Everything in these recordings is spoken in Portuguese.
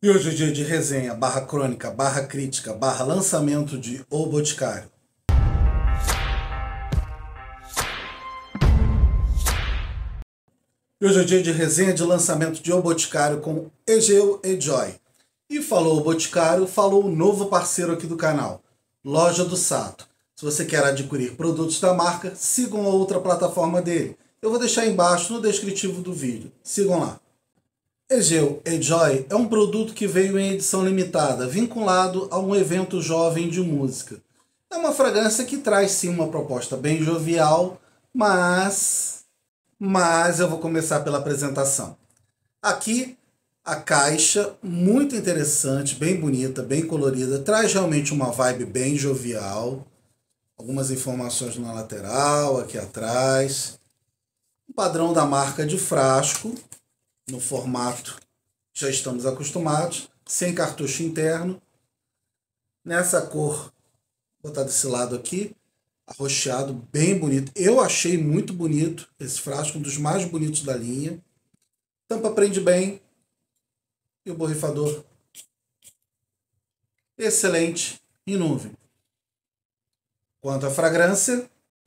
E hoje é dia de resenha, barra crônica, barra crítica, barra lançamento de O Boticário. E hoje é dia de resenha de lançamento de O Boticário com Egeu e Joy. E falou O Boticário, falou o novo parceiro aqui do canal, Loja do Sato. Se você quer adquirir produtos da marca, sigam a outra plataforma dele. Eu vou deixar embaixo no descritivo do vídeo. Sigam lá. Egeu e Joy é um produto que veio em edição limitada, vinculado a um evento jovem de música. É uma fragrância que traz sim uma proposta bem jovial, mas eu vou começar pela apresentação. Aqui a caixa, muito interessante, bem bonita, bem colorida, traz realmente uma vibe bem jovial. Algumas informações na lateral, aqui atrás. O padrão da marca de frasco, no formato já estamos acostumados, sem cartucho interno. Nessa cor, vou botar desse lado aqui, arroxeado, bem bonito. Eu achei muito bonito esse frasco, um dos mais bonitos da linha. Tampa prende bem. E o borrifador, excelente em nuvem. Quanto à fragrância,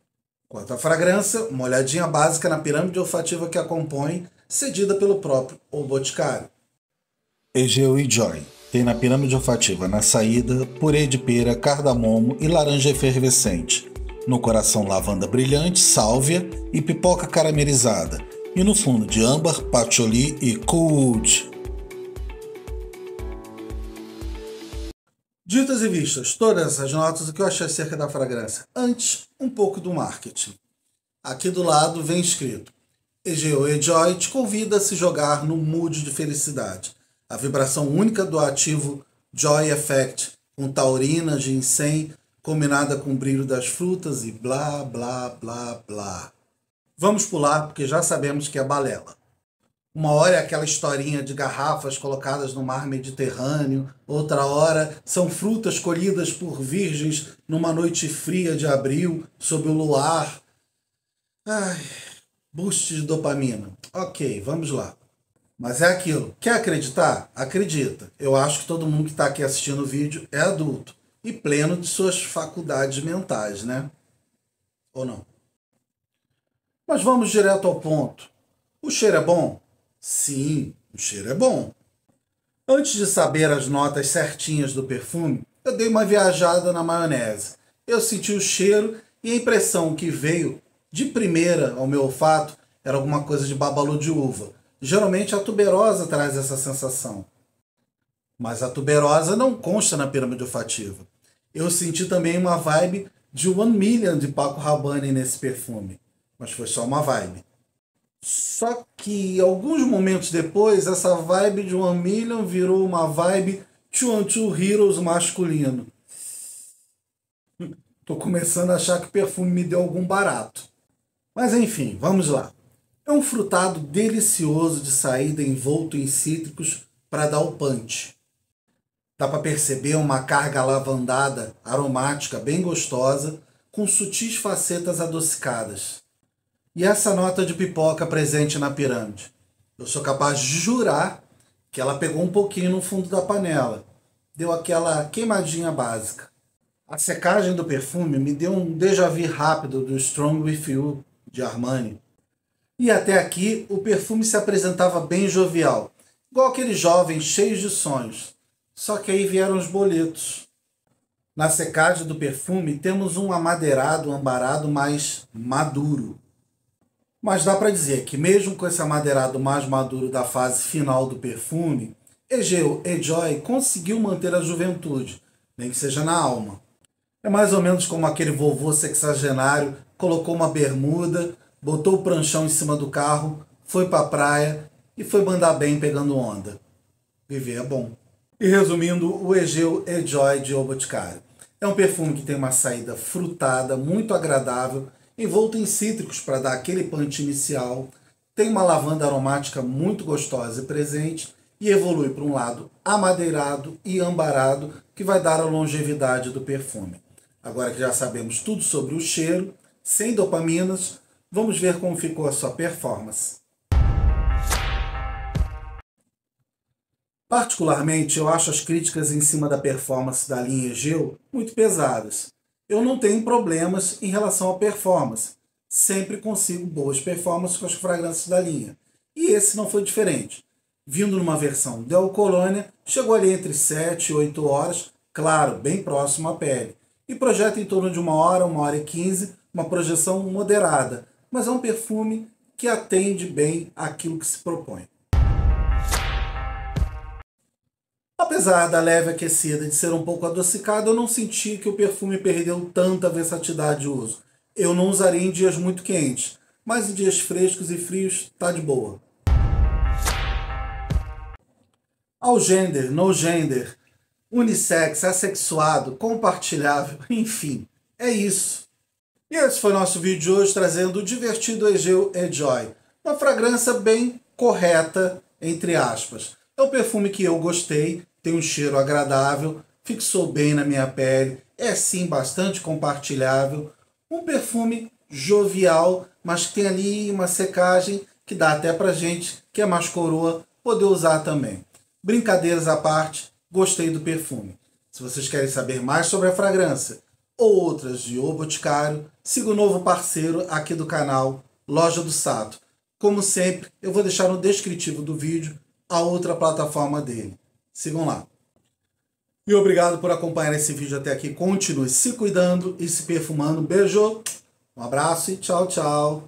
uma olhadinha básica na pirâmide olfativa que a compõe, cedida pelo próprio O Boticário. Egeu e Joy tem na pirâmide olfativa na saída purê de pera, cardamomo e laranja efervescente. No coração, lavanda brilhante, sálvia e pipoca caramelizada. E no fundo de âmbar, patchouli e cool. Ditas e vistas todas essas notas, o que eu achei acerca da fragrância? Antes, um pouco do marketing. Aqui do lado vem escrito: Egeu e Joy te convida a se jogar no mood de felicidade. A vibração única do ativo Joy Effect, com taurina, ginseng, combinada com o brilho das frutas e blá, blá, blá, blá. Vamos pular porque já sabemos que é balela. Uma hora é aquela historinha de garrafas colocadas no mar Mediterrâneo, outra hora são frutas colhidas por virgens numa noite fria de abril, sob o luar. Ai, boost de dopamina. Ok, vamos lá. Mas é aquilo. Quer acreditar? Acredita. Eu acho que todo mundo que está aqui assistindo o vídeo é adulto e pleno de suas faculdades mentais, né? Ou não? Mas vamos direto ao ponto. O cheiro é bom? Sim, o cheiro é bom. Antes de saber as notas certinhas do perfume, eu dei uma viajada na maionese. Eu senti o cheiro e a impressão que veio de primeira ao meu olfato era alguma coisa de babalu de uva. Geralmente a tuberosa traz essa sensação. Mas a tuberosa não consta na pirâmide olfativa. Eu senti também uma vibe de One Million de Paco Rabanne nesse perfume. Mas foi só uma vibe. Só que alguns momentos depois, essa vibe de One Million virou uma vibe Two on Two Heroes masculino. Tô começando a achar que o perfume me deu algum barato. Mas enfim, vamos lá. É um frutado delicioso de saída envolto em cítricos para dar o punch. Dá para perceber uma carga lavandada, aromática, bem gostosa, com sutis facetas adocicadas. E essa nota de pipoca presente na pirâmide? Eu sou capaz de jurar que ela pegou um pouquinho no fundo da panela. Deu aquela queimadinha básica. A secagem do perfume me deu um déjà vu rápido do Strong With You, de Armani. E até aqui o perfume se apresentava bem jovial, igual aqueles jovens cheios de sonhos. Só que aí vieram os boletos. Na secagem do perfume temos um amadeirado, ambarado mais maduro. Mas dá para dizer que mesmo com esse amadeirado mais maduro da fase final do perfume, Egeu e Joy conseguiu manter a juventude, nem que seja na alma. É mais ou menos como aquele vovô sexagenário colocou uma bermuda, botou o pranchão em cima do carro, foi para a praia e foi mandar bem pegando onda. Viver é bom. E resumindo, o Egeu e Joy de O Boticário. É um perfume que tem uma saída frutada, muito agradável, envolto em cítricos para dar aquele punch inicial, tem uma lavanda aromática muito gostosa e presente e evolui para um lado amadeirado e ambarado que vai dar a longevidade do perfume. Agora que já sabemos tudo sobre o cheiro, sem dopaminas, vamos ver como ficou a sua performance. Particularmente, eu acho as críticas em cima da performance da linha Egeu muito pesadas. Eu não tenho problemas em relação à performance. Sempre consigo boas performances com as fragrâncias da linha. E esse não foi diferente. Vindo numa versão Del Colônia, chegou ali entre 7 e 8 horas, claro, bem próximo à pele. E projeta em torno de 1 hora e 15, uma projeção moderada, mas é um perfume que atende bem àquilo que se propõe. Apesar da leve aquecida de ser um pouco adocicado, eu não senti que o perfume perdeu tanta versatilidade de uso. Eu não usaria em dias muito quentes, mas em dias frescos e frios tá de boa. Ao gender, no gender, unissex, assexuado, compartilhável, enfim, é isso. E esse foi nosso vídeo de hoje trazendo o divertido Egeu Enjoy, uma fragrância bem correta, entre aspas. É um perfume que eu gostei, tem um cheiro agradável, fixou bem na minha pele, é sim bastante compartilhável, um perfume jovial, mas que tem ali uma secagem que dá até pra gente, que é mais coroa, poder usar também. Brincadeiras à parte, gostei do perfume. Se vocês querem saber mais sobre a fragrância ou outras de O Boticário, siga o novo parceiro aqui do canal, Loja do Sato. Como sempre, eu vou deixar no descritivo do vídeo a outra plataforma dele. Sigam lá. E obrigado por acompanhar esse vídeo até aqui. Continue se cuidando e se perfumando. Beijo, um abraço e tchau, tchau.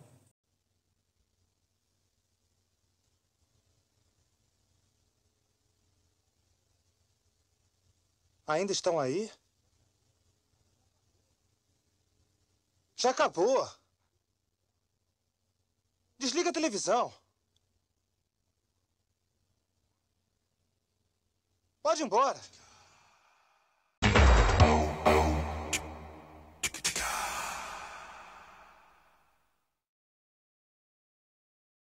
Ainda estão aí? Já acabou. Desliga a televisão. Pode ir embora.